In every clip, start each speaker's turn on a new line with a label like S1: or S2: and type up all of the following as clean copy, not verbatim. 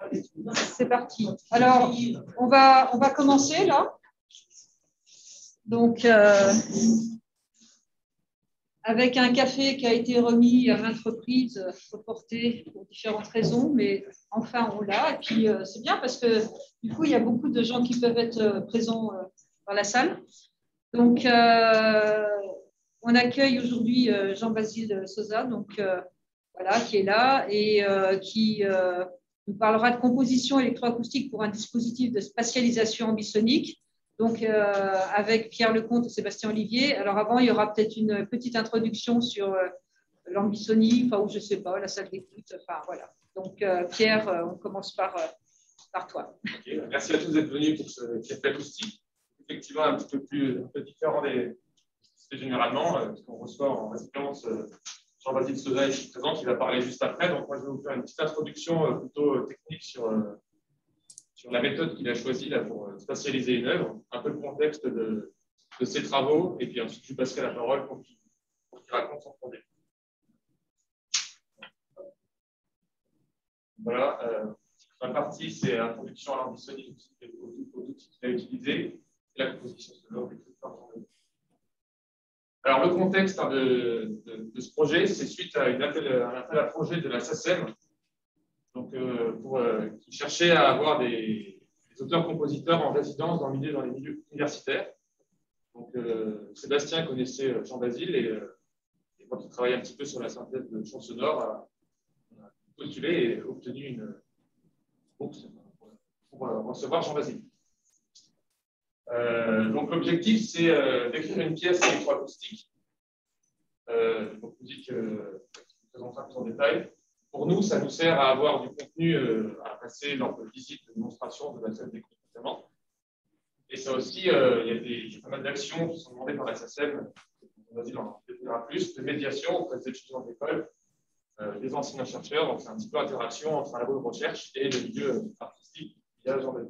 S1: C'est parti. Alors, on va commencer là. Donc, avec un café qui a été remis à maintes reprises, reporté pour différentes raisons, mais enfin on l'a. Et puis c'est bien parce que du coup, il y a beaucoup de gens qui peuvent être présents dans la salle. Donc, on accueille aujourd'hui Jean-Basile Sosa, donc voilà, qui est là et qui nous parlera de composition électroacoustique pour un dispositif de spatialisation ambisonique. Donc, avec Pierre Lecomte et Sébastien Olivier. Alors, avant, il y aura peut-être une petite introduction sur l'ambisonie, enfin, ou je ne sais pas, la salle d'écoute. Enfin, voilà. Donc, Pierre, on commence par toi.
S2: Okay. Merci à tous d'être venus pour ce café acoustique. Effectivement, un peu différent des généralement, parce qu'on reçoit en résidence Jean-Basile Sosa ici présent, qui va parler juste après. Donc, moi, je vais vous faire une petite introduction plutôt technique sur la méthode qu'il a choisie là, pour spatialiser une œuvre, un peu le contexte de ses travaux, et puis ensuite, je lui passerai la parole pour qu'il raconte son projet. Voilà. La partie, c'est l'introduction à l'ambisonie, aux outils qu'il a utilisés, et la composition sonore. Alors, le contexte de ce projet, c'est suite à un appel à projet de la SACEM, donc, qui cherchait à avoir des auteurs-compositeurs en résidence dans les milieux universitaires. Donc, Sébastien connaissait Jean-Basile et moi qui travaille un petit peu sur la synthèse de chants sonores, a postulé et obtenu une bourse pour recevoir Jean-Basile. Donc, l'objectif, c'est d'écrire une pièce électroacoustique, donc musique qui vous présentera plus en détail. Pour nous, ça nous sert à avoir du contenu à passer lors de visites, de démonstrations de la salle d'écoute notamment. Et ça aussi, il y a pas mal d'actions qui sont demandées par la SACEM, Jean-Basile en détaillera plus, de médiation auprès des étudiants d'école, des enseignants chercheurs. Donc, c'est un petit peu l'interaction entre un labo de recherche et le milieu artistique via Jean-Basile.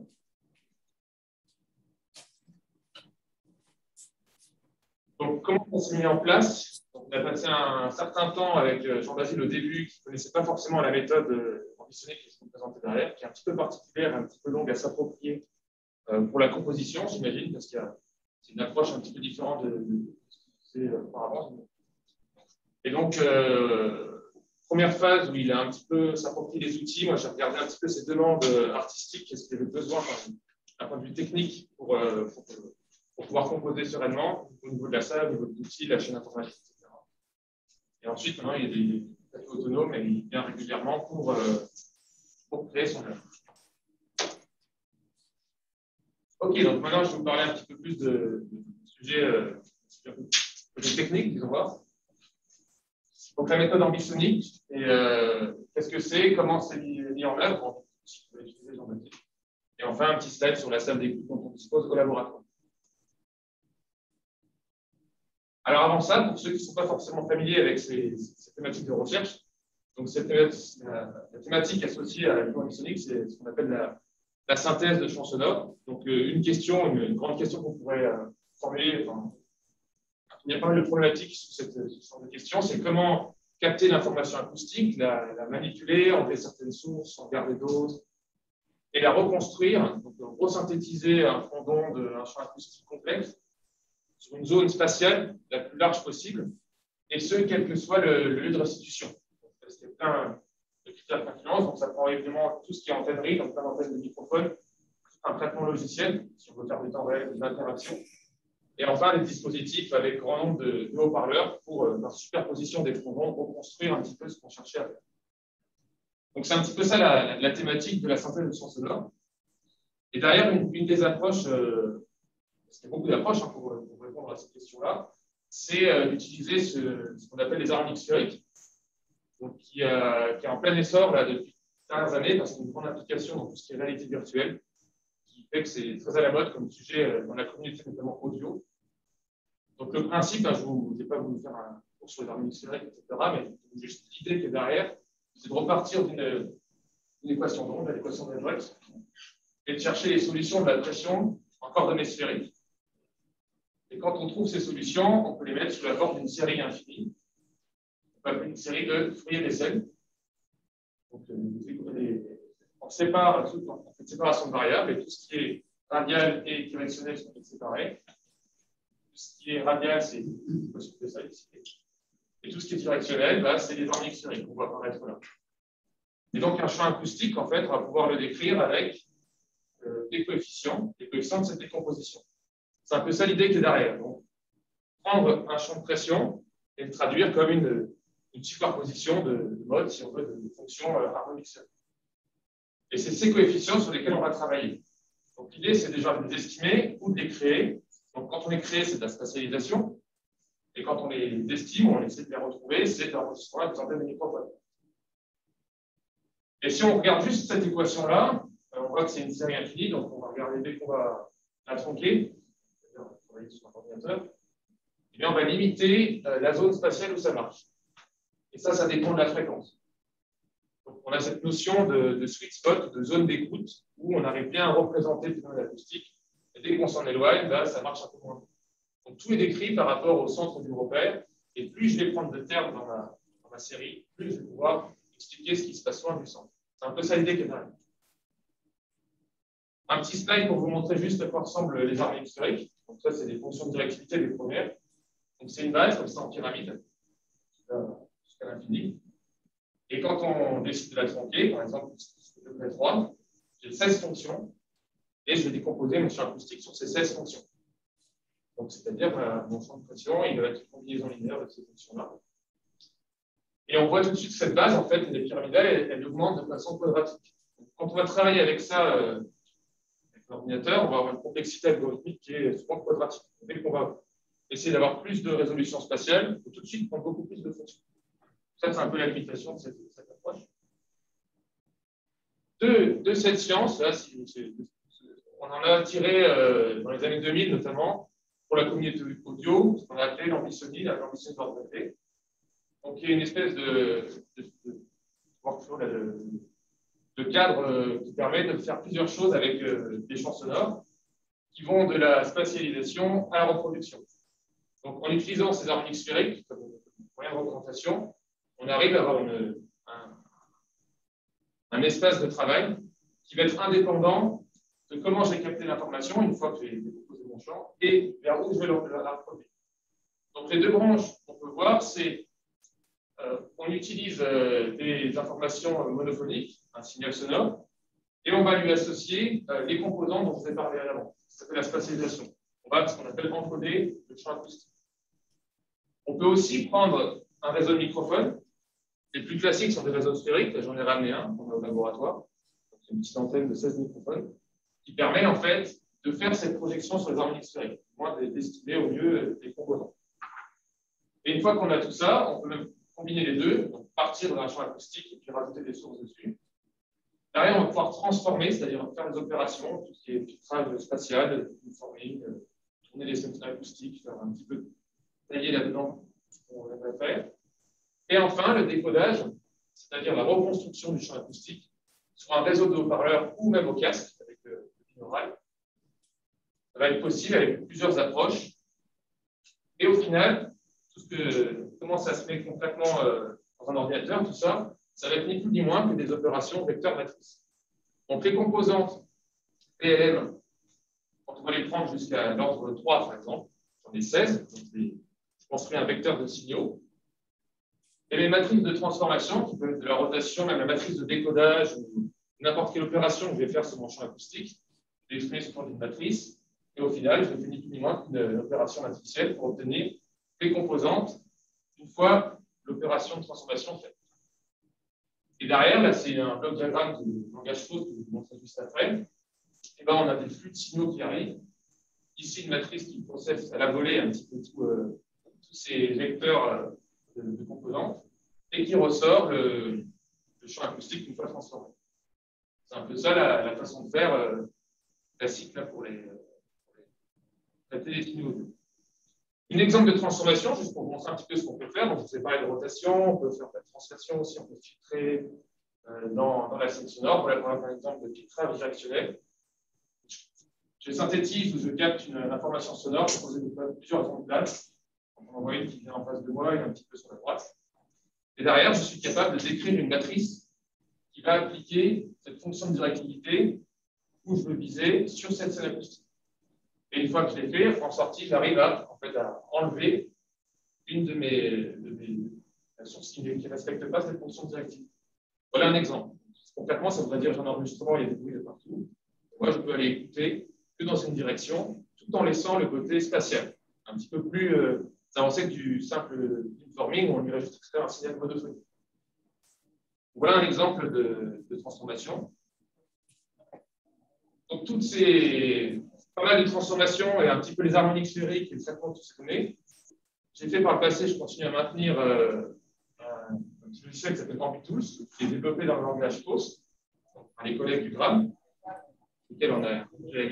S2: Donc, comment on s'est mis en place? Donc, on a passé un certain temps avec Jean-Basile au début, qui ne connaissait pas forcément la méthode ambitionnée qui se présentait derrière, qui est un petit peu particulière, un petit peu longue à s'approprier pour la composition, j'imagine, parce qu'il y a une approche un petit peu différente de ce qui se faisait auparavant. Et donc, première phase où il a un petit peu s'approprié les outils, moi j'ai regardé un petit peu ses demandes artistiques, qu'est-ce qu'il avait besoin d'un point de vue technique pour pouvoir composer sereinement au niveau de la salle, au niveau de l'outil, de la chaîne informatique, etc. Et ensuite, maintenant, il est tout à fait autonome et il vient régulièrement pour créer son œuvre. Ok, donc maintenant, je vais vous parler un petit peu plus de sujet technique, disons voir. Donc, la méthode ambisonique, et qu'est-ce que c'est, comment c'est mis en œuvre, si vous pouvez utiliser Jean-Basile. Et enfin, un petit slide sur la salle d'écoute dont on dispose au laboratoire. Alors avant ça, pour ceux qui ne sont pas forcément familiers avec ces thématiques de recherche, donc la thématique associée à l'ambisonique, c'est ce qu'on appelle la synthèse de chants sonores. Donc une grande question qu'on pourrait formuler, il y a pas mal de problématiques sur ce genre de questions, c'est comment capter l'information acoustique, la manipuler, enlever certaines sources, en garder d'autres, et la reconstruire, donc resynthétiser un fond d'onde, un champ acoustique complexe, sur une zone spatiale la plus large possible, et ce, quel que soit le lieu de restitution. Parce qu'il y a plein de critères d'influence, donc ça prend évidemment tout ce qui est antenne, donc plein d'antennes de microphone, un traitement logiciel, si on veut faire des temps réels d'interaction, et enfin des dispositifs avec grand nombre de haut-parleurs pour, par superposition des fonds d'onde, reconstruire un petit peu ce qu'on cherchait à faire. Donc c'est un petit peu ça la thématique de la synthèse de son sonore. Et derrière, une des approches, parce qu'il y a beaucoup d'approches pour répondre à cette question-là, c'est d'utiliser ce qu'on appelle les harmoniques sphériques, donc qui est en plein essor là, depuis dernières années, parce qu'il y a une grande application dans tout ce qui est réalité virtuelle, qui fait que c'est très à la mode comme sujet dans la communauté, notamment audio. Donc le principe, je ne vais pas vous faire un cours sur les harmoniques sphériques, etc., mais juste l'idée qui est derrière, c'est de repartir d'une équation d'onde, l'équation d'Edwards, et de chercher les solutions de la pression en coordonnées sphériques. Et quand on trouve ces solutions, on peut les mettre sous la forme d'une série infinie. On peut appeler une série de Fourier-Bessel. Donc, les On sépare tout en fait séparation de variables et tout ce qui est radial et directionnel sont séparés. Tout ce qui est radial, c'est ça ici. Et tout ce qui est directionnel, bah, c'est les harmoniques sphériques qu'on voit apparaître là. Et donc, un champ acoustique, en fait, on va pouvoir le décrire avec des coefficients de cette décomposition. C'est un peu ça l'idée qui est derrière. Donc, prendre un champ de pression et le traduire comme une superposition de modes, si on veut, de fonctions harmoniques sphériques. Et c'est ces coefficients sur lesquels on va travailler. Donc, l'idée, c'est déjà de les estimer ou de les créer. Donc, quand on les crée, c'est de la spatialisation. Et quand on les estime, on essaie de les retrouver, c'est de l'enregistrement des antennes de microphones. Et si on regarde juste cette équation-là, on voit que c'est une série infinie, donc on va regarder dès qu'on va la tronquer, c'est-à-dire on va travailler sur un ordinateur, et bien on va limiter la zone spatiale où ça marche. Et ça dépend de la fréquence. Donc on a cette notion de sweet spot, de zone d'écoute, où on arrive bien à représenter le phénomène acoustique, et dès qu'on s'en éloigne, là, ça marche un peu moins. Donc tout est décrit par rapport au centre du repère, et plus je vais prendre de termes dans ma série, plus je vais pouvoir expliquer ce qui se passe loin du centre. C'est un peu ça l'idée qui est derrière. Un petit slide pour vous montrer juste à quoi ressemblent les harmoniques sphériques. Donc ça, c'est des fonctions de directivité des premières. Donc c'est une base comme ça en pyramide, jusqu'à l'infini. Et quand on décide de la tronquer, par exemple, je fais 3, j'ai 16 fonctions, et je vais décomposer mon champ acoustique sur ces 16 fonctions. Donc c'est-à-dire mon champ de pression, il va être une combinaison linéaire de ces fonctions-là. Et on voit tout de suite que cette base, en fait, elle est pyramidale, elle augmente de façon quadratique. Donc, quand on va travailler avec ça, avec l'ordinateur, on va avoir une complexité algorithmique qui est souvent quadratique. Dès qu'on va essayer d'avoir plus de résolution spatiale, il faut tout de suite prendre beaucoup plus de fonctions. Ça, c'est un peu la limitation de cette approche. De cette science, là, on en a tiré dans les années 2000, notamment, pour la communauté audio, ce qu'on a appelé l'ambitionnie, l'ambitionnie d'ordonnée. Donc, il y a une espèce de workflow, de cadre qui permet de faire plusieurs choses avec des champs sonores qui vont de la spatialisation à la reproduction. Donc, en utilisant ces harmoniques sphériques comme moyen de représentation, on arrive à avoir un espace de travail qui va être indépendant de comment j'ai capté l'information une fois que j'ai décomposé mon champ et vers où je vais la reproduire. Donc, les deux branches qu'on peut voir, c'est on utilise des informations monophoniques, un signal sonore, et on va lui associer les composants dont je vous ai parlé avant. Ça s'appelle la spatialisation. On va ce qu'on appelle encoder le champ acoustique. On peut aussi prendre un réseau de microphones. Les plus classiques sont des réseaux sphériques. J'en ai ramené un au laboratoire. C'est une petite antenne de 16 microphones qui permet en fait de faire cette projection sur les harmoniques sphériques, moins d'estimer au mieux les composants. Et une fois qu'on a tout ça, on peut même combiner les deux, donc partir d'un champ acoustique et puis rajouter des sources dessus. Derrière, on va pouvoir transformer, c'est-à-dire faire des opérations, tout ce qui est filtrage spatial, forming, tourner les sensors acoustiques, faire un petit peu tailler là-dedans ce qu'on aimerait faire. Et enfin, le décodage, c'est-à-dire la reconstruction du champ acoustique sur un réseau de haut-parleurs ou même au casque avec le binaural. Ça va être possible avec plusieurs approches. Et au final, comment ça se met concrètement dans un ordinateur, tout ça, ça va être ni plus ni moins que des opérations vecteur-matrice. Donc les composantes PLM, quand on va les prendre jusqu'à l'ordre 3, par exemple, j'en ai 16, donc je construis un vecteur de signaux. Et les matrices de transformation, qui peuvent être de la rotation, même la matrice de décodage, ou n'importe quelle opération que je vais faire sur mon champ acoustique, je vais exprimer sous forme d'une matrice, et au final, je fais ni plus ni moins qu'une opération matricielle pour obtenir les composantes une fois l'opération de transformation faite. Et derrière, là, c'est un bloc diagramme de langage flow que je vais vous montrer juste après. Et ben, on a des flux de signaux qui arrivent. Ici, une matrice qui processe à la volée un petit peu tous ces vecteurs de composantes et qui ressort le champ acoustique une fois transformé. C'est un peu ça la façon de faire classique là, pour traiter les signaux audio. Un exemple de transformation, juste pour vous montrer un petit peu ce qu'on peut faire. Donc, je vous ai parlé de rotation, on peut faire de la translation aussi, on peut filtrer dans la scène sonore. Voilà pour un exemple de filtrage directionnel. Je synthétise ou je capte une information sonore, je pose plusieurs ondes plates. On en voit une qui vient en face de moi et un petit peu sur la droite. Et derrière, je suis capable de décrire une matrice qui va appliquer cette fonction de directivité où je veux viser sur cette scène acoustique. Et une fois que je l'ai fait, en sortie, j'arrive à enlever une de mes sources qui ne respecte pas cette fonction de directivité. Voilà un exemple. Concrètement, ça voudrait dire que j'ai un enregistrement, il y a des bruits de partout. Moi, je peux aller écouter que dans une direction, tout en laissant le côté spatial, un petit peu plus avancé que du simple beamforming où on irait juste extraire un signal monophonique. Voilà un exemple de transformation. Donc, toutes ces pas mal de transformations et un petit peu les harmoniques sphériques et le traitement de tout ce qu'on est. J'ai fait par le passé, je continue à maintenir un petit logiciel qui s'appelle Ambitools, qui est développé dans le langage POS, par les collègues du GRAM, lesquels on a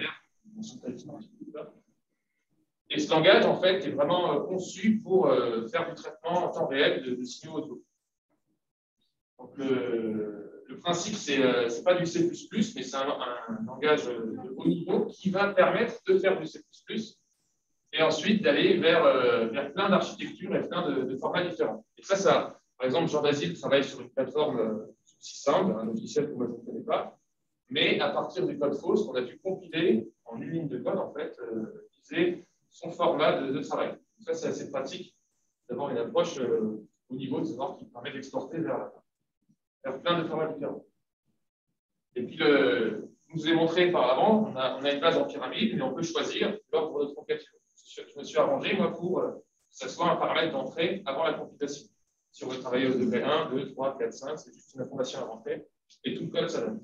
S2: et ce langage, en fait, est vraiment conçu pour faire du traitement en temps réel de signaux audio. Donc, le principe, ce n'est pas du C++, mais c'est un langage de haut niveau qui va permettre de faire du C++ et ensuite d'aller vers plein d'architectures et plein de formats différents. Et ça, par exemple, Jean Basile travaille sur une plateforme aussi simple, un logiciel que moi je ne connais pas, mais à partir du code FOSS, on a dû compiler en une ligne de code, en fait, son format de travail. Donc ça, c'est assez pratique d'avoir une approche au niveau de savoir qui permet d'exporter vers plein de formats différents. Et puis, je vous ai montré par avant, on a une base en pyramide, mais on peut choisir lors pour notre compilation. Je me suis arrangé, moi, pour que ce soit un paramètre d'entrée avant la compilation. Si on veut travailler au degré 1, 2, 3, 4, 5, c'est juste une information à rentrer. Et tout le code, ça donne.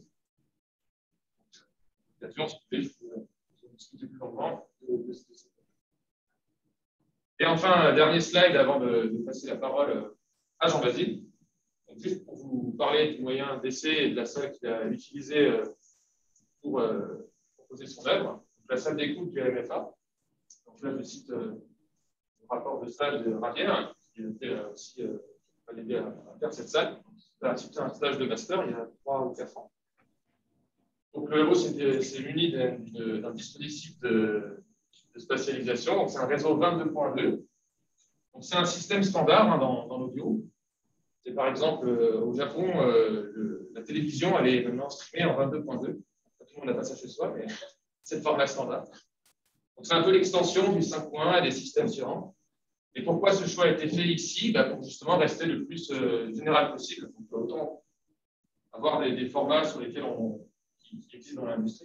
S2: Bien sûr, si vous voulez, je peux discuter plus longuement de ce que c'est. Et enfin, dernier slide avant de passer la parole à Jean Basile. Donc, juste pour vous parler du moyen d'essai et de la salle qu'il a utilisée pour proposer son œuvre. Donc, la salle d'écoute du MFA. Donc là, je cite le rapport de stage de Ravière, qui était aussi aidé à faire cette salle. C'était un stage de master il y a 3 ou 4 ans. Donc le héros c'est muni d'un dispositif de spatialisation. Donc c'est un réseau 22.2. Donc c'est un système standard dans l'audio. C'est par exemple au Japon, la télévision elle est maintenant streamée en 22.2. Tout le monde n'a pas ça chez soi, mais c'est le format standard. Donc c'est un peu l'extension du 5.1 et des systèmes suivants. Et pourquoi ce choix a été fait ici? Pour justement rester le plus général possible. Donc, autant avoir des formats sur lesquels qui existent dans l'industrie,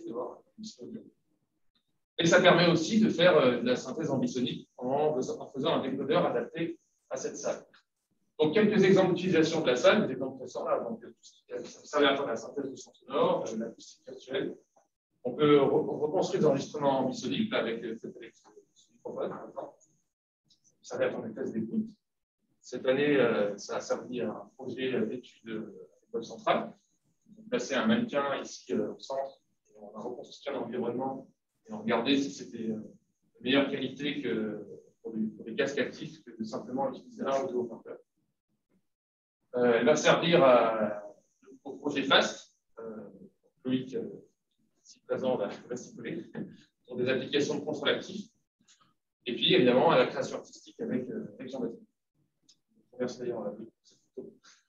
S2: et ça permet aussi de faire de la synthèse ambisonique en faisant un décodeur adapté à cette salle. Donc, quelques exemples d'utilisation de la salle, des exemples récents là, donc ça sert à la synthèse de son sonore, l'acoustique virtuelle. On peut reconstruire des enregistrements ambisoniques avec cette microphone, par exemple. Ça va être en thèse d'écoute. Cette année, ça a servi à un projet d'étude à l'école centrale. On a placé un mannequin ici au centre, et on a reconstruit l'environnement et on regardait si c'était de meilleure qualité que pour des casques actifs que de simplement utiliser un ou deux haut-parleurs. Elle va servir au projet FAST. Loïc, ici présent, va s'y coller, pour des applications de contrôle actif. Et puis, évidemment, à la création artistique avec Jean-Baptiste. Merci d'ailleurs pour cette photo.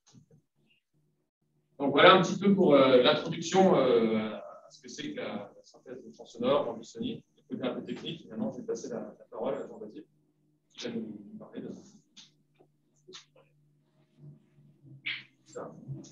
S2: Donc, voilà un petit peu pour l'introduction à ce que c'est que la synthèse de champs sonores, ambisonique, le côté un peu technique. Maintenant, je vais passer la parole à Jean-Baptiste, qui va nous parler de ça.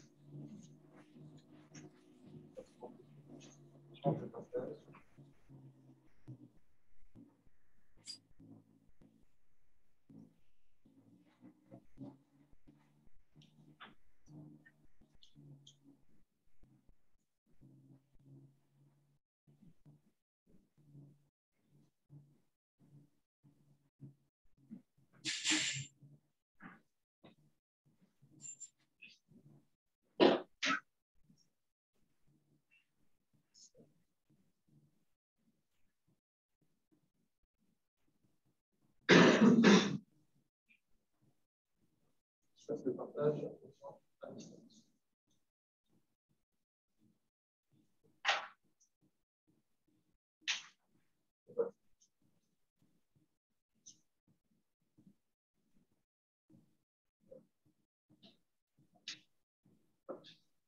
S2: Je passe le partage à distance.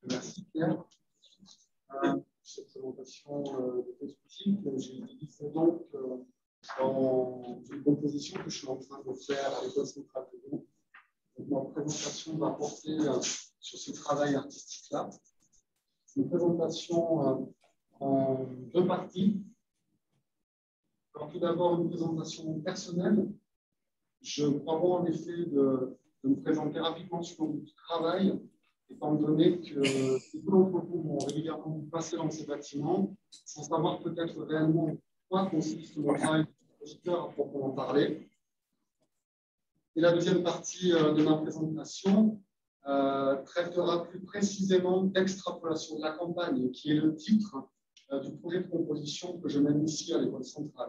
S3: Merci Pierre. Cette présentation spécifique, j'ai utilisé donc dans une composition que je suis en train de faire à l'École centrale de Lyon. Ma présentation va porter sur ce travail artistique-là. C'est une présentation en deux parties. Alors, tout d'abord, une présentation personnelle. Je crois bon en effet de me présenter rapidement sur mon travail, étant donné que beaucoup d'entre vous vont régulièrement passer dans ces bâtiments sans savoir peut-être réellement quoi consiste mon travail de compositeur à proprement parler. Et la deuxième partie de ma présentation traitera plus précisément d'extrapolation de la campagne, qui est le titre du projet de composition que je mène ici à l'École centrale.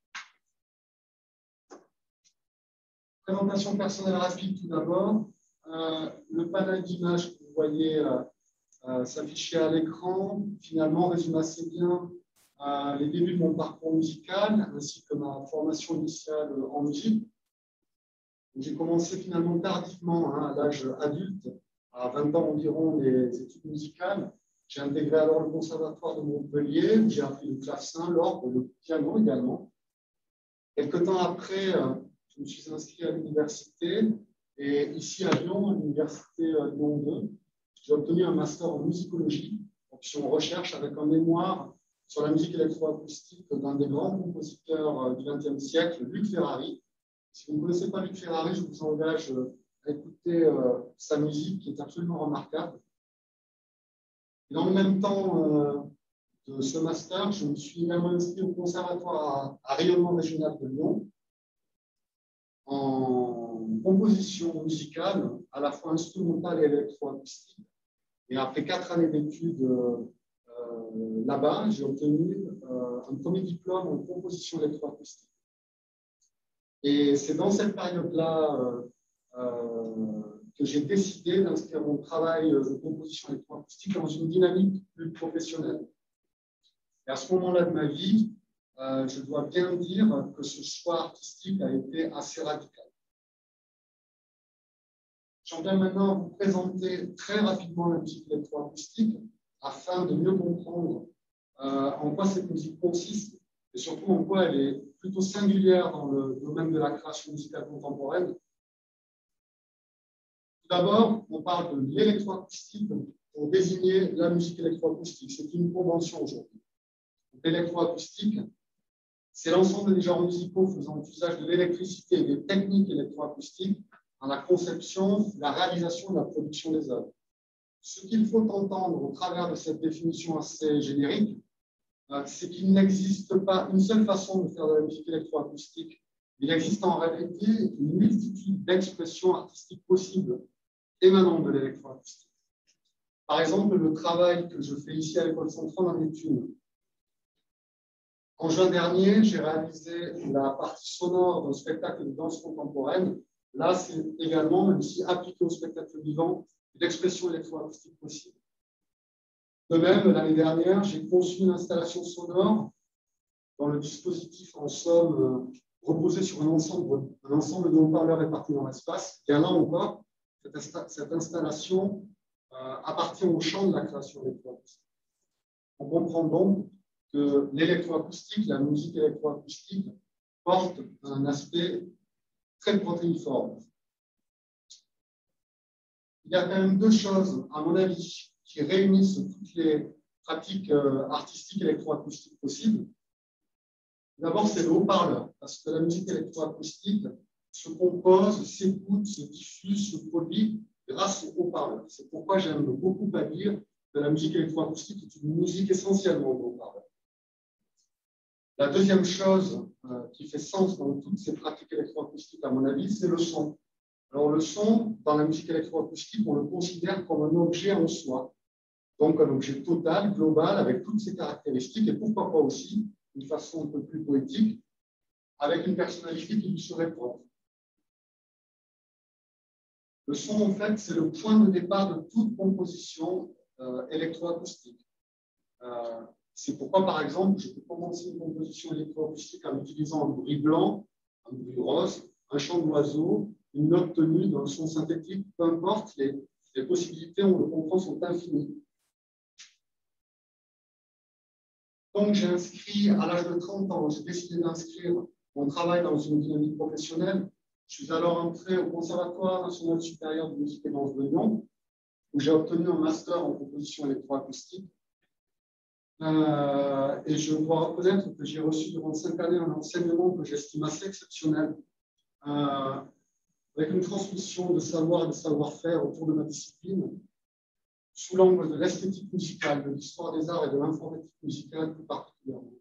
S3: Présentation personnelle rapide tout d'abord. Le panel d'images que vous voyez s'afficher à l'écran, finalement, résume assez bien les débuts de mon parcours musical, ainsi que ma formation initiale en musique. J'ai commencé finalement tardivement, à l'âge adulte, à 20 ans environ, les études musicales. J'ai intégré alors le conservatoire de Montpellier, où j'ai appris le clavecin, l'orgue, le piano également. Quelques temps après, je me suis inscrit à l'université, et ici à Lyon, à l'université Lyon 2, j'ai obtenu un master en musicologie, option recherche, avec un mémoire sur la musique électroacoustique d'un des grands compositeurs du XXe siècle, Luc Ferrari. Si vous ne connaissez pas Luc Ferrari, je vous engage à écouter sa musique, qui est absolument remarquable. Et dans le même temps de ce master, je me suis également inscrit au conservatoire à rayonnement régional de Lyon, en composition musicale, à la fois instrumentale et électroacoustique. Et après 4 années d'études là-bas, j'ai obtenu un premier diplôme en composition électroacoustique. Et c'est dans cette période-là que j'ai décidé d'inscrire mon travail de composition électroacoustique dans une dynamique plus professionnelle. Et à ce moment-là de ma vie, je dois bien dire que ce choix artistique a été assez radical. J'en viens maintenant à vous présenter très rapidement la musique électroacoustique afin de mieux comprendre en quoi cette musique consiste et surtout en quoi elle est plutôt singulière dans le domaine de la création musicale contemporaine. Tout d'abord, on parle de l'électroacoustique pour désigner la musique électroacoustique. C'est une convention aujourd'hui. L'électroacoustique, c'est l'ensemble des genres musicaux faisant usage de l'électricité et des techniques électroacoustiques dans la conception, la réalisation et la production des œuvres. Ce qu'il faut entendre au travers de cette définition assez générique, c'est qu'il n'existe pas une seule façon de faire de la musique électroacoustique. Il existe en réalité une multitude d'expressions artistiques possibles émanant de l'électroacoustique. Par exemple, le travail que je fais ici à l'École centrale en est une. En juin dernier, j'ai réalisé la partie sonore d'un spectacle de danse contemporaine. Là, c'est également, même si appliqué au spectacle vivant, une expression électroacoustique possible. De même, l'année dernière, j'ai conçu une installation sonore dont le dispositif, en somme, reposait sur un ensemble de haut-parleurs répartis dans l'espace. Et là encore, cette installation appartient au champ de la création électroacoustique. On comprend donc que l'électroacoustique, la musique électroacoustique, porte un aspect très protéiforme. Il y a quand même deux choses, à mon avis, qui réunissent toutes les pratiques artistiques électroacoustiques possibles. D'abord, c'est le haut-parleur, parce que la musique électroacoustique se compose, s'écoute, se diffuse, se produit grâce au haut-parleur. C'est pourquoi j'aime beaucoup à dire que la musique électroacoustique est une musique essentiellement de haut-parleur. La deuxième chose qui fait sens dans toutes ces pratiques électroacoustiques, à mon avis, c'est le son. Alors, le son, dans la musique électroacoustique, on le considère comme un objet en soi. Donc, un objet total, global, avec toutes ses caractéristiques, et pourquoi pas aussi, d'une façon un peu plus poétique, avec une personnalité qui lui serait propre. Le son, en fait, c'est le point de départ de toute composition électroacoustique. C'est pourquoi, par exemple, je peux commencer une composition électroacoustique en utilisant un bruit blanc, un bruit rose, un chant d'oiseau, une note tenue d'un son synthétique, peu importe, les Les possibilités, on le comprend, sont infinies. Donc, j'ai inscrit, à l'âge de 30 ans, j'ai décidé d'inscrire mon travail dans une dynamique professionnelle. Je suis alors entré au Conservatoire national supérieur de musique et danse de Lyon, où j'ai obtenu un master en composition électroacoustique. Et je dois reconnaître que j'ai reçu durant 5 années un enseignement que j'estime assez exceptionnel, avec une transmission de savoir et de savoir-faire autour de ma discipline, sous l'angle de l'esthétique musicale, de l'histoire des arts et de l'informatique musicale plus particulièrement.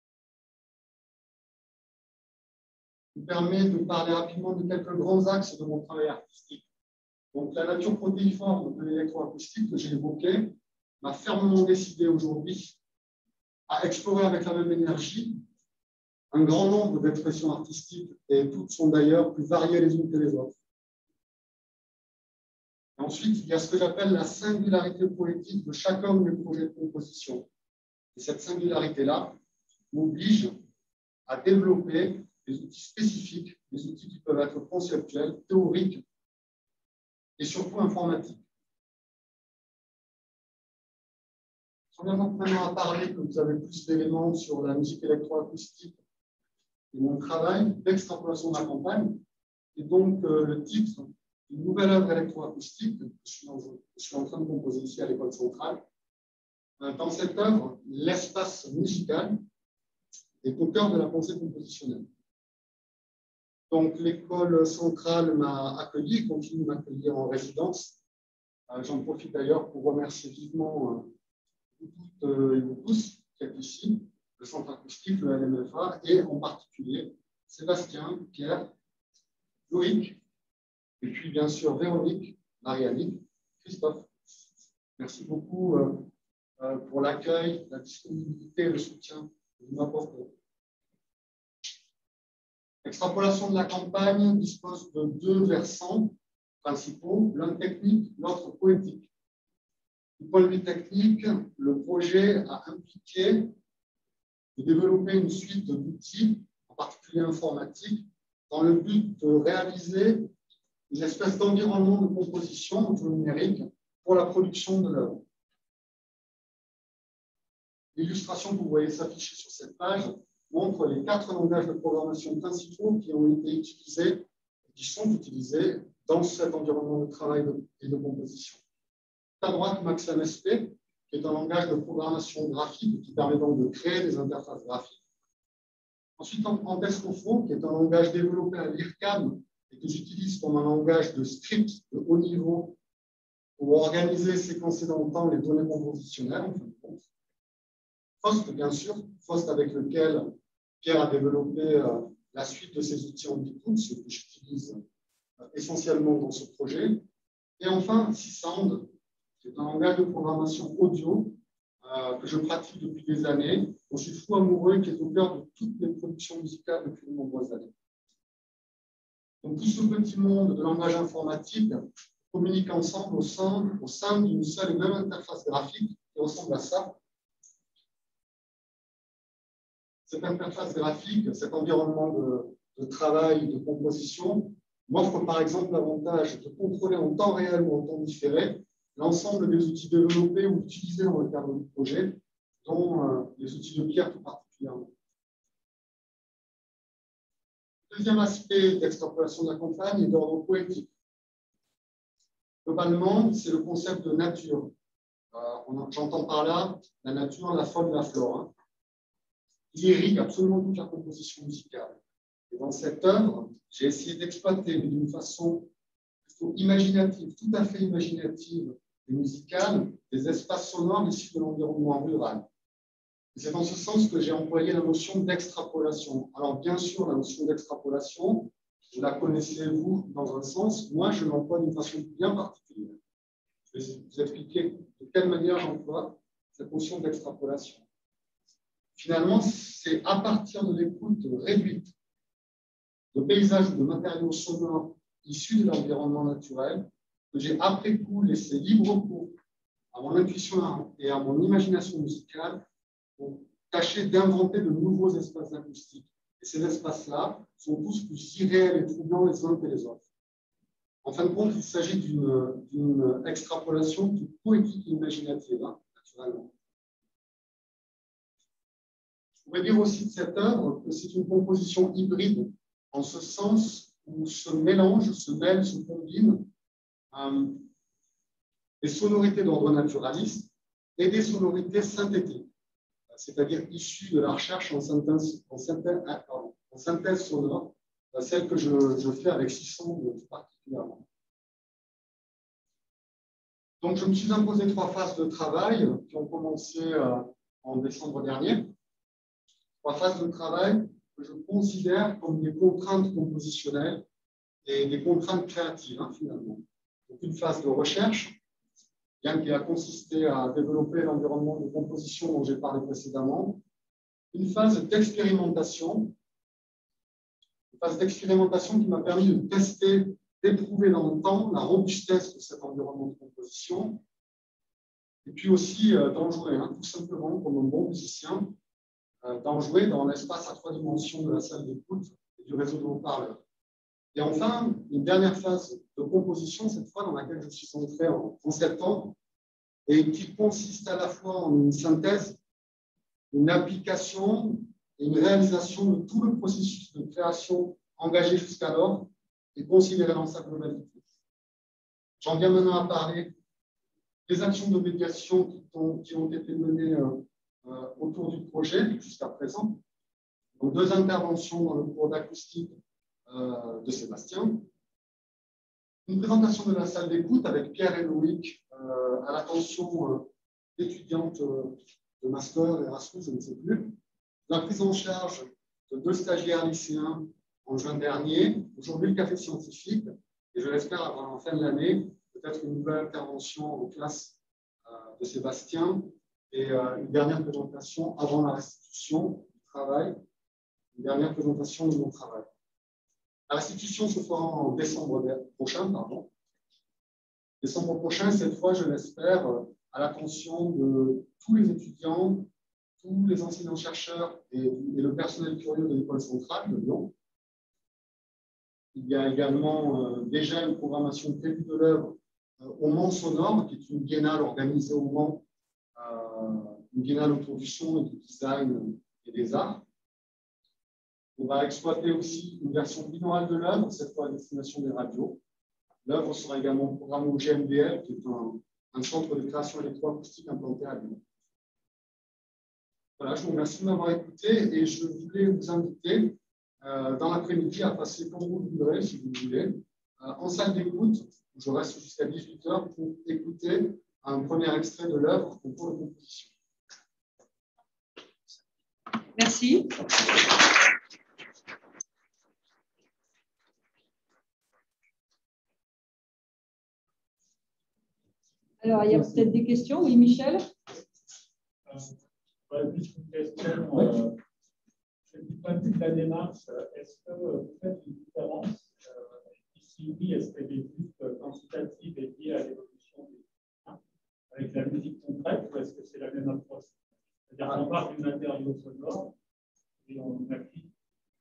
S3: Il me permet de parler rapidement de quelques grands axes de mon travail artistique. Donc, la nature protéiforme de l'électroacoustique que j'ai évoquée m'a fermement décidé aujourd'hui à explorer avec la même énergie un grand nombre d'expressions artistiques, et toutes sont d'ailleurs plus variées les unes que les autres. Et ensuite, il y a ce que j'appelle la singularité poétique de chacun de mes projets de composition. Et cette singularité-là m'oblige à développer des outils spécifiques, des outils qui peuvent être conceptuels, théoriques et surtout informatiques. On vient donc maintenant à parler que vous avez plus d'éléments sur la musique électroacoustique et mon travail d'extrapolation de la campagne. Et donc, le titre d'une nouvelle œuvre électroacoustique que je suis en train de composer ici à l'École centrale. Dans cette œuvre, l'espace musical est au cœur de la pensée compositionnelle. Donc, l'École centrale m'a accueilli et continue de m'accueillir en résidence. J'en profite d'ailleurs pour remercier vivement toutes et vous tous qui êtes ici, le Centre acoustique, le LMFA, et en particulier Sébastien, Pierre, Loïc, et puis bien sûr Véronique, Marianne, Christophe. Merci beaucoup pour l'accueil, la disponibilité et le soutien que vous m'apportez. L'extrapolation de la campagne dispose de 2 versants principaux, l'un technique, l'autre poétique. Du point de vue technique, le projet a impliqué de développer une suite d'outils, en particulier informatiques, dans le but de réaliser une espèce d'environnement de composition auto-numérique pour la production de l'œuvre. L'illustration que vous voyez s'afficher sur cette page montre les 4 langages de programmation principaux qui ont été utilisés, qui sont utilisés dans cet environnement de travail et de composition. À droite, MaxMSP, qui est un langage de programmation graphique qui permet donc de créer des interfaces graphiques. Ensuite, en Descofo, qui est un langage développé à l'IRCAM et que j'utilise comme un langage de script de haut niveau pour organiser, séquencer dans le temps les données compositionnelles, en fin de compte. FAUST, bien sûr, FAUST avec lequel Pierre a développé la suite de ses outils en Bitcoin, ce que j'utilise essentiellement dans ce projet. Et enfin, Csound, qui est un langage de programmation audio que je pratique depuis des années, dont je suis fou amoureux et qui est au cœur de toutes les productions musicales depuis de nombreuses années. Donc, tout ce petit monde de langage informatique communique ensemble au sein d'une seule et même interface graphique qui ressemble à ça. Cette interface graphique, cet environnement de travail, de composition, m'offre par exemple l'avantage de contrôler en temps réel ou en temps différé l'ensemble des outils développés ou utilisés dans le cadre du projet, dont les outils de Pierre tout particulièrement. Le deuxième aspect d'extrapolation de la campagne est d'ordre poétique. Globalement, c'est le concept de nature. J'entends par là la nature, la faune, la flore. Hein. Il irrigue absolument toute la composition musicale. Et dans cette œuvre, j'ai essayé d'exploiter d'une façon plutôt imaginative, tout à fait imaginative et musicale, des espaces sonores issus de l'environnement rural. C'est dans ce sens que j'ai employé la notion d'extrapolation. Alors bien sûr, la notion d'extrapolation, vous la connaissez vous dans un sens, moi je l'emploie d'une façon bien particulière. Je vais vous expliquer de quelle manière j'emploie cette notion d'extrapolation. Finalement, c'est à partir de l'écoute réduite de paysages ou de matériaux sonores issus de l'environnement naturel que j'ai après coup laissé libre cours à mon intuition et à mon imagination musicale pour tâcher d'inventer de nouveaux espaces acoustiques. Et ces espaces-là sont tous plus irréels et troublants les uns que les autres. En fin de compte, il s'agit d'une extrapolation de poétique imaginative, hein, naturellement. Je pourrais dire aussi de cette œuvre que c'est une composition hybride, en ce sens où se mélangent, se mêlent, se combinent des sonorités d'ordre naturaliste et des sonorités synthétiques, c'est-à-dire issues de la recherche en synthèse sonore, celle que je fais avec 600 tout particulièrement. Donc, je me suis imposé 3 phases de travail qui ont commencé en décembre dernier. 3 phases de travail que je considère comme des contraintes compositionnelles et des contraintes créatives, hein, finalement. Donc, une phase de recherche, bien qui a consisté à développer l'environnement de composition dont j'ai parlé précédemment. Une phase d'expérimentation. Une phase d'expérimentation qui m'a permis de tester, d'éprouver dans le temps la robustesse de cet environnement de composition. Et puis aussi d'en jouer, hein, tout simplement, comme un bon musicien, d'en jouer dans l'espace à 3 dimensions de la salle d'écoute et du réseau de haut-parleurs. Et enfin, une dernière phase de composition, cette fois dans laquelle je suis entré en septembre, et qui consiste à la fois en une synthèse, une application et une réalisation de tout le processus de création engagé jusqu'alors et considéré dans sa globalité. J'en viens maintenant à parler des actions de médiation qui ont été menées autour du projet jusqu'à présent. Donc, 2 interventions dans le cours d'acoustique de Sébastien. Une présentation de la salle d'écoute avec Pierre et Loïc à l'attention d'étudiantes de master, Erasmus, je ne sais plus. La prise en charge de 2 stagiaires lycéens en juin dernier. Aujourd'hui, le café scientifique. Et je l'espère avant la fin de l'année, peut-être une nouvelle intervention en classe de Sébastien et une dernière présentation avant la restitution du travail, une dernière présentation de mon travail. La restitution se fera en décembre prochain, pardon. Décembre prochain, cette fois, je l'espère, à l'attention de tous les étudiants, tous les enseignants-chercheurs et le personnel curieux de l'école centrale de Lyon. Il y a également déjà une programmation prévue de l'œuvre au Mans Sonore, qui est une biennale organisée au Mans, une biennale autour du son et du design et des arts. On va exploiter aussi une version binaurale de l'œuvre, cette fois à destination des radios. L'œuvre sera également programmée au GMBL, qui est un centre de création électroacoustique implanté à Lyon. Voilà, je vous remercie de m'avoir écouté et je voulais vous inviter dans l'après-midi à passer comme vous le voudrez, si vous voulez, en salle d'écoute, où je reste jusqu'à 18 h pour écouter un premier extrait de l'œuvre en cours de composition.
S1: Merci. Alors, il y a peut-être des questions. Oui, Michel?
S4: Juste une question. Du point de vue de la démarche, est-ce que vous faites une différence si oui, est-ce qu'elle est juste quantitative et liée à l'évolution des avec la musique concrète ou est-ce que c'est la même approche? C'est-à-dire qu'on part du matériau sonore et on applique.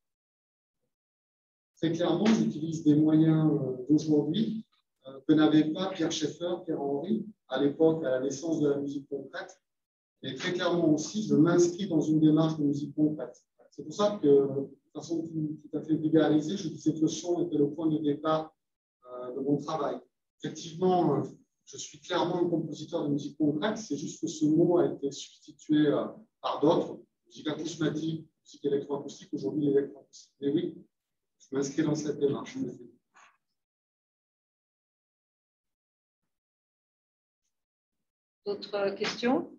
S3: Très clairement, j'utilise des moyens d'aujourd'hui que n'avait pas Pierre Schaeffer, Pierre-Henri, à l'époque, à la naissance de la musique concrète. Et très clairement aussi, je m'inscris dans une démarche de musique concrète. C'est pour ça que, de façon tout à fait vulgarisée, je disais que le son était le point de départ de mon travail. Effectivement, je suis clairement un compositeur de musique concrète, c'est juste que ce mot a été substitué par d'autres, musique acousmatique, musique électroacoustique, aujourd'hui l'électroacoustique. Mais oui, je m'inscris dans cette démarche.
S1: D'autres questions?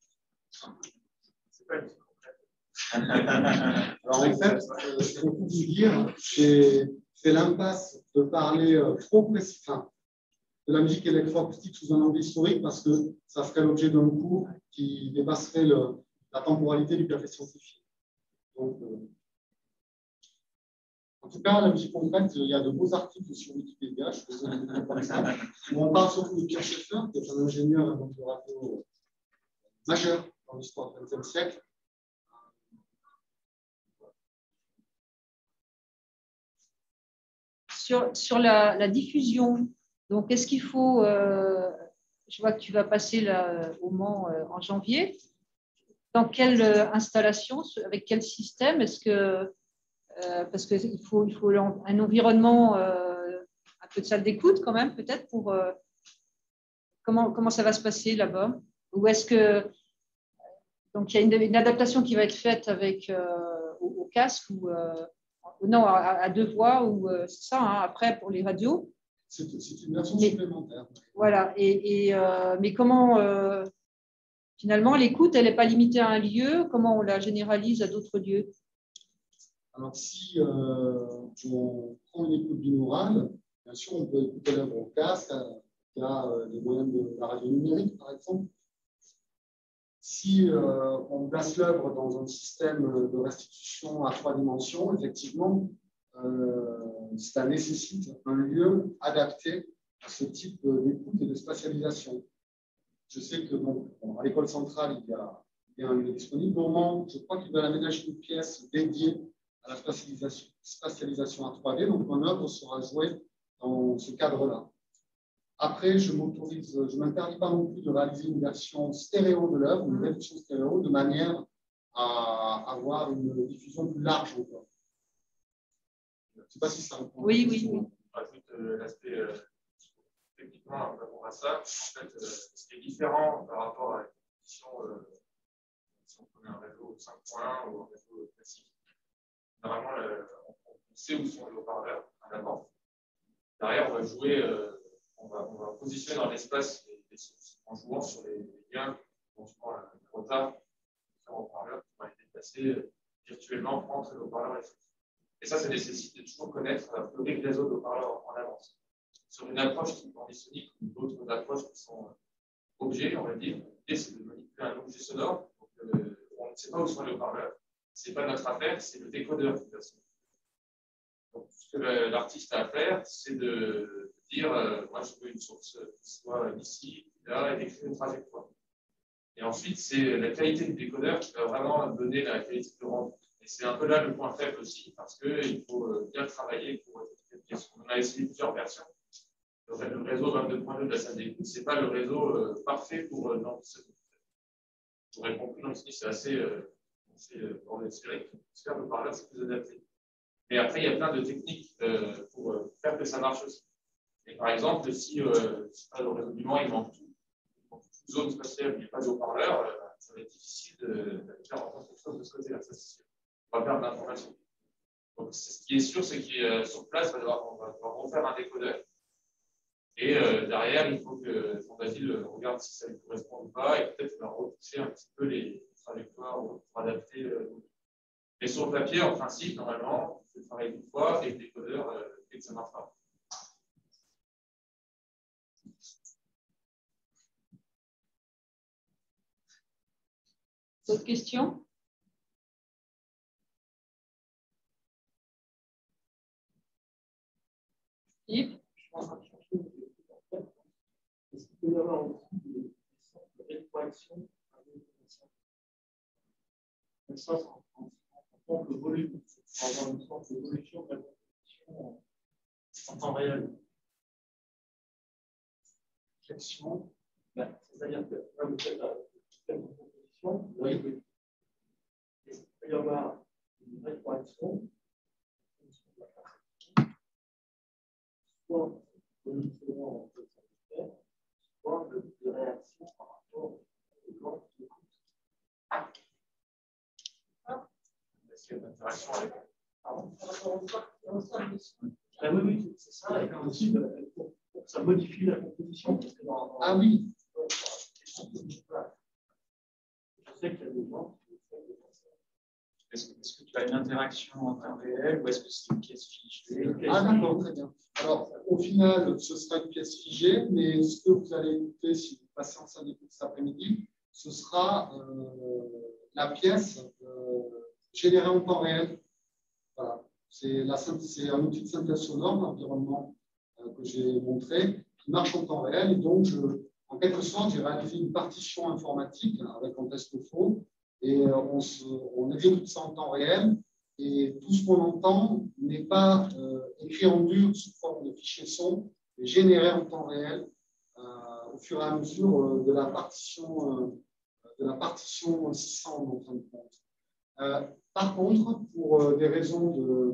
S3: Alors en fait, ce qu'on peut vous dire, c'est l'impasse de parler trop précisément de la musique électroacoustique sous un angle historique parce que ça ferait l'objet d'un cours qui dépasserait la temporalité du café scientifique. Donc, en tout cas, la musique concrète, il y a de beaux articles sur Wikipédia, je vous invite à voir ça. On parle surtout de Pierre Schaeffer, qui est un ingénieur de radio majeur dans l'histoire du XXe siècle.
S1: sur la diffusion, donc est-ce qu'il faut, je vois que tu vas passer là, au Mans en janvier, dans quelle installation, avec quel système, est-ce que, parce qu'il faut un environnement, un peu de salle d'écoute quand même, peut-être, pour comment ça va se passer là-bas? Ou est-ce que, donc il y a une adaptation qui va être faite avec au casque ou non, à deux voix, ou c'est ça, hein, après pour les radios.
S3: C'est une version supplémentaire.
S1: Voilà, mais comment, finalement, l'écoute, elle n'est pas limitée à un lieu, comment on la généralise à d'autres lieux?
S3: Alors, si on prend une écoute binaurale, bien sûr, on peut écouter l'œuvre au casque, il y a des moyens de la radio numérique, par exemple. Si on place l'œuvre dans un système de restitution à 3 dimensions, effectivement, ça nécessite un lieu adapté à ce type d'écoute et de spatialisation. Je sais que à l'école centrale, il y a un lieu disponible. Au Mans, je crois qu'il va aménager une pièce dédiée à la spatialisation à 3D, donc mon œuvre sera jouée dans ce cadre-là. Après, je ne m'interdis pas non plus de réaliser une version stéréo de l'œuvre, une réduction stéréo, de manière à avoir une diffusion plus large encore. Je ne sais pas si ça répond.
S1: Oui.
S2: On rajoute l'aspect techniquement par rapport à ça. En fait, ce qui est différent par rapport à la compétition, si on prenait un réseau 5.1 ou un réseau classique, normalement, on sait où sont les haut-parleurs à l'avant. Derrière, on va jouer. On va positionner dans l'espace en jouant sur les liens, en jouant un retard, différents haut-parleurs qui vont être déplacés virtuellement entre les haut-parleurs et ça nécessite de toujours connaître le réseau de haut-parleurs en avance. Sur une approche type ambisonique ou d'autres approches qui sont objets, on va dire, l'idée c'est de manipuler un objet sonore. Donc, on ne sait pas où sont les haut-parleurs. Ce n'est pas notre affaire, c'est le décodeur qui va se faire. Donc, ce que l'artiste a à faire, c'est de dire moi, je veux une source qui soit ici, là, et d'écrire une trajectoire. Et ensuite, c'est la qualité du décodeur qui va vraiment donner la qualité de rendu. Et c'est un peu là le point faible aussi, parce qu'il faut bien travailler pour cette pièce. On a essayé plusieurs versions. Le réseau 22.2 de la salle d'écoute, ce n'est pas le réseau parfait pour l'ambisonique. Vous aurez compris, l'ambisonique, c'est assez sphérique. Sphère de parleur, c'est plus adapté. Mais après, il y a plein de techniques pour faire que ça marche aussi. Et par exemple, si le réseau du Mans, il manque tout, toute zone spatiale, il n'y a pas de haut-parleur, ça va être difficile de faire entendre quelque chose de ce côté-là. Ça, c'est sûr. On va perdre l'information. Donc, ce qui est sûr, c'est qu'il sur place, on va devoir refaire un décodeur. Et derrière, il faut que Fondaville regarde si ça lui correspond ou pas, et peut-être va retoucher un petit peu les trajectoires pour adapter. Mais sur le papier, en principe, normalement, je travaille une fois et le décodeur, et que ça marche pas.
S1: D'autres questions? Yves?
S4: Est-ce qu'il peut y avoir aussi des centres de rétroaction avec ça en tant que volume, pour avoir une sorte d'évolution de la compétition en temps réel? Réflexion, c'est-à-dire que là, vous faites la compétition, oui. Est-ce qu'il peut y avoir une rétroaction, soit volumétriquement, soit de réaction par rapport au plan de l'écoute?
S2: Est-ce qu'il y a une interaction avec
S4: Oui, c'est ça, et aussi pour que ça modifie la composition.
S3: Ah oui.
S4: Je sais qu'il y a des gens qui font des ça.
S5: Est-ce que tu as une interaction en temps réel ou est-ce que c'est une pièce figée?
S3: Ah d'accord, très bien. Alors, au final, ce sera une pièce figée, mais ce que vous allez écouter si vous passez en salle d'écoute cet après-midi, ce sera la pièce générée en temps réel. Voilà. C'est un outil de synthèse sonore, l'environnement que j'ai montré, qui marche en temps réel. Et donc, en quelque sorte, j'ai réalisé une partition informatique avec un test faux. Et on exécute ça en temps réel. Et tout ce qu'on entend n'est pas écrit en dur sous forme de fichier son, mais généré en temps réel au fur et à mesure de la partition 600 en fin de compte. Par contre, pour des raisons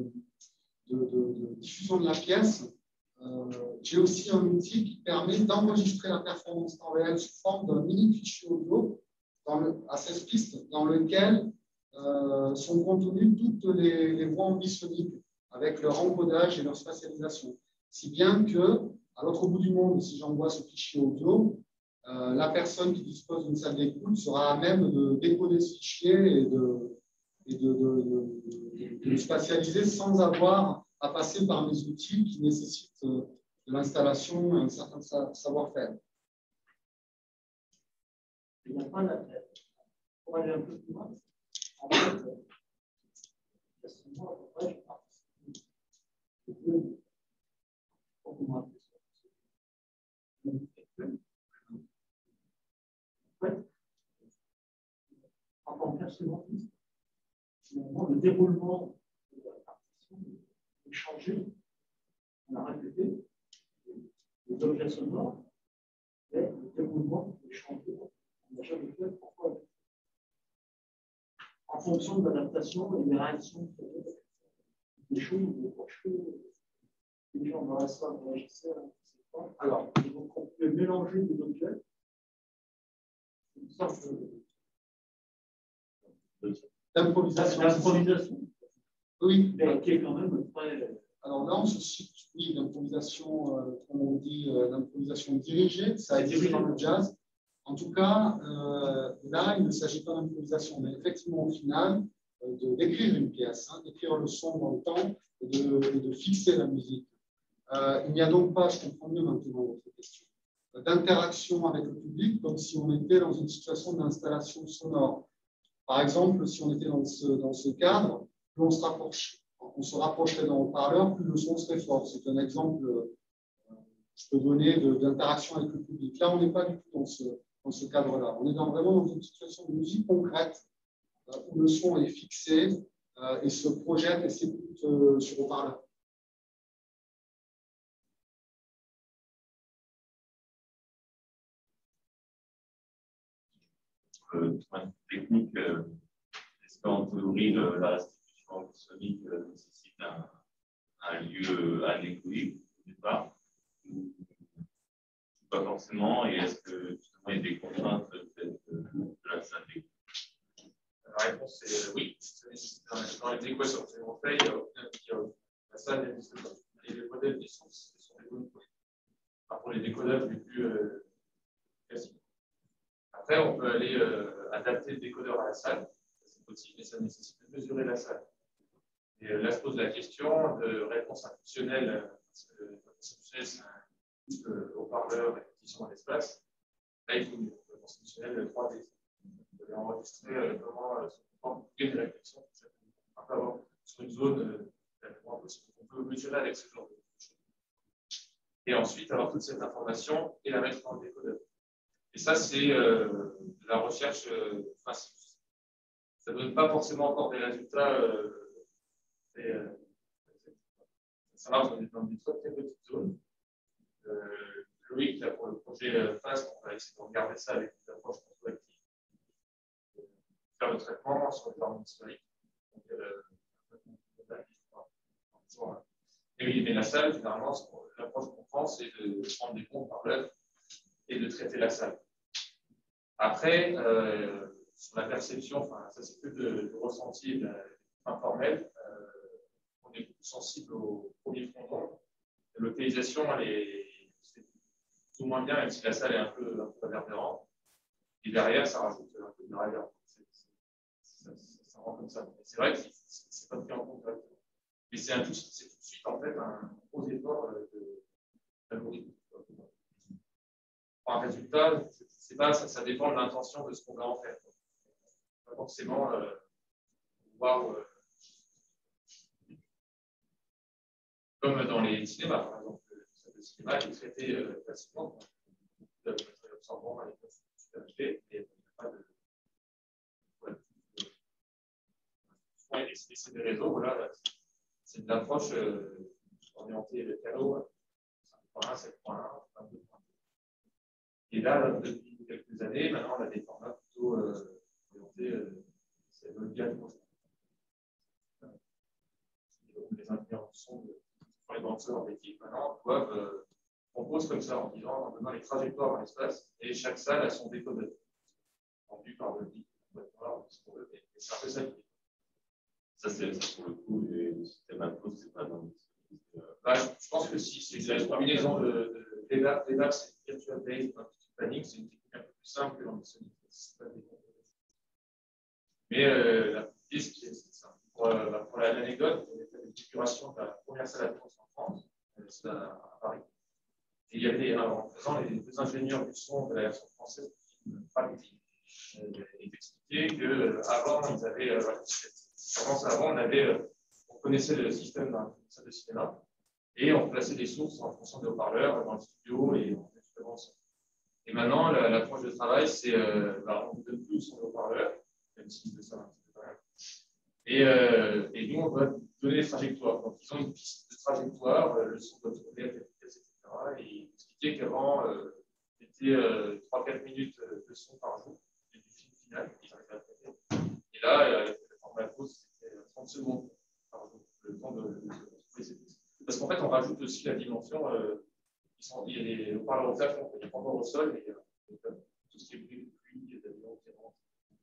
S3: de diffusion de la pièce, j'ai aussi un outil qui permet d'enregistrer la performance temps réel sous forme d'un mini fichier audio à 16 pistes dans lequel sont contenues toutes les voix ambisoniques avec leur encodage et leur spatialisation. Si bien que, à l'autre bout du monde, si j'envoie ce fichier audio, la personne qui dispose d'une salle d'écoute sera à même de décoder ce fichier et de le spatialiser sans avoir à passer par mes outils qui nécessitent de l'installation et un certain savoir-faire.
S6: Il n'y a pas d'appel. Pour aller un peu plus loin, en fait, moi, à peu près, je peux en tant qu'instrumentiste, finalement, le déroulement de la partition est changé. On a répété les objets sonores, mais le déroulement est changé. On n'a jamais fait pourquoi. En fonction de l'adaptation et des réactions des choses, des choses, les gens dans la salle réagissaient à ces points. Alors, donc on peut mélanger des objets. Une sorte d'improvisation.
S3: Oui.
S6: Mais qui est quand même très.
S3: Alors là, on se situe, oui, l'improvisation, comme on dit, l'improvisation dirigée, ça existe dans le jazz. En tout cas, là, il ne s'agit pas d'improvisation, mais effectivement, au final, d'écrire une pièce, d'écrire le son dans le temps et de fixer la musique. Il n'y a donc pas, je comprends mieux maintenant votre question, d'interaction avec le public comme si on était dans une situation d'installation sonore. Par exemple, si on était dans ce cadre, plus on se rapprocherait d'un haut-parleur, plus le son serait fort. C'est un exemple que je peux donner d'interaction avec le public. Là, on n'est pas du tout dans ce cadre-là. On est vraiment dans une situation de musique concrète où le son est fixé et se projette et s'écoute sur haut-parleur.
S7: Point technique, est-ce qu'en théorie, la restitution sonique nécessite un lieu anéchoïque au départ ou pas forcément? Et est-ce que justement il y a des contraintes de la salle d'écoute?
S2: La réponse est oui. Dans les équations que l'on fait, la salle n'existe pas. Et les modèles qui sont des bonnes choses. Pour les décodages les plus classiques. Après, on peut aller adapter le décodeur à la salle, c'est possible, mais ça nécessite de mesurer la salle. Et là se pose la question de réponse institutionnelle, parce que la réponse institutionnelle, c'est un haut-parleur et qui sont à l'espace. Là, il faut une réponse institutionnelle 3D. Vous allez enregistrer comment se comportent les réflexions. On peut avoir sur une zone on peut mesurer avec ce genre de choses. Et ensuite, avoir toute cette information et la mettre dans le décodeur. Et ça, c'est de la recherche. Ça ne donne pas forcément encore des résultats. Ça marche dans des très petites zones. Loïc, là, pour le projet FAST, on va essayer de regarder ça avec une approche contrôlative. Faire le traitement sur les formes historiques. Et oui, mais la salle, généralement, l'approche qu'on prend, c'est de prendre des comptes par l'œuvre et de traiter la salle. Après, sur la perception, enfin, ça c'est que de ressenti informel, on est plus sensible au premier fronton. La localisation, c'est plus ou moins bien, même si la salle est un peu réverbérante. Et derrière, ça rajoute un peu de réverb. Ça rend comme ça. C'est vrai que c'est pas pris en compte directement. Mais c'est tout de suite en fait un gros effort d'algorithme. Un résultat, c'est pas, ça dépend de l'intention de ce qu'on va en faire. Pas forcément voir comme dans les cinémas, par exemple. Le cinéma est traité facilement. L'absorbant avec le HP, et il n'y a pas de. Et c'est des réseaux, voilà. c'est de l'approche orientée canaux, 5.1, 7.1, 22.2. Et là, depuis quelques années, maintenant, on a des formats plutôt orientés, c'est le diagnostic. Les ingénieurs du son, les danseurs d'équipe, maintenant, proposent comme ça, en donnant les trajectoires dans l'espace, et chaque salle a son décodeur, rendu par le bit. C'est un peu ça.
S7: Ça, c'est pour le coup, le système Alpha, c'est pas dans le.
S2: Je pense que si, c'est la combinaison de DEDAP, c'est Virtual Based Planning, c'est une technique un peu plus simple que dans le Sonic. Mais la piste, c'est ça. Pour l'anecdote, on a fait l'inauguration de la première salle à danse en France, à Paris. Et il y avait, en faisant les deux ingénieurs du son de la version française, Pragmatic, ils expliquaient qu'avant, ils avaient. On connaissait le système dans la salle de cinéma et on plaçait des sources en fonction des haut-parleurs dans le studio et on faisait justement ça. Et maintenant, l'approche de travail, c'est on ne donne plus son haut-parleur, même si c'est ça un petit peu quand même. Et nous, on doit donner des trajectoires. Donc, ils ont une piste de trajectoire, le son doit tourner à telle vitesse, etc. Et ils expliquaient qu'avant, c'était 3-4 minutes de son par jour, du film final, ils arrivaient à traiter. Et là, le format pause, c'était 30 secondes par jour, le temps de trouver ces pistes. Parce qu'en fait, on rajoute aussi la dimension, il y a des haut-parleurs au sol, on fait des haut-parleurs au sol, et tout ce qui est bruit, d'avion, qui rentre.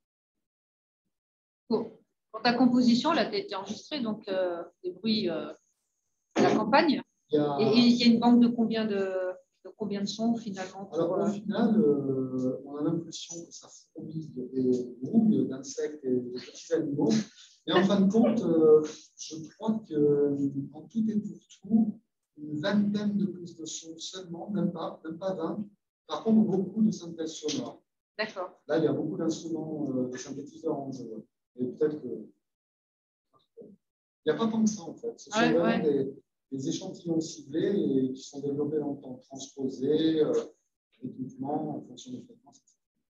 S1: Bon. Pour ta composition, là, tu as été enregistré, donc des bruits à la campagne. Et il y a une banque de combien de sons finalement pour,
S3: Alors, au final, on a l'impression que ça fourmille des brouilles d'insectes et de petits animaux. Mais en fin de compte, je crois qu'en tout et pour tout, une vingtaine de prises de son seulement, même pas 20. Par contre, beaucoup de synthèses sonores.
S1: D'accord.
S3: Là, il y a beaucoup d'instruments de synthétiseurs en jeu. Et peut-être que. Il n'y a pas tant que ça, en fait. Ce sont vraiment des échantillons ciblés et qui sont développés longtemps, transposés techniquement en fonction des fréquences.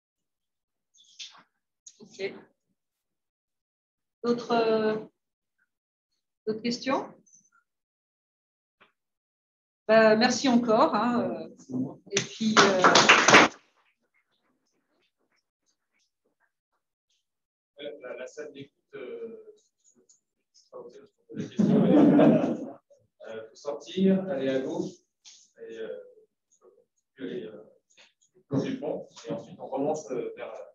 S1: Ok. D'autres questions? Merci encore. Et puis.
S2: La salle d'écoute, il faut sortir, aller à gauche, et aller du pont, et ensuite on remonte vers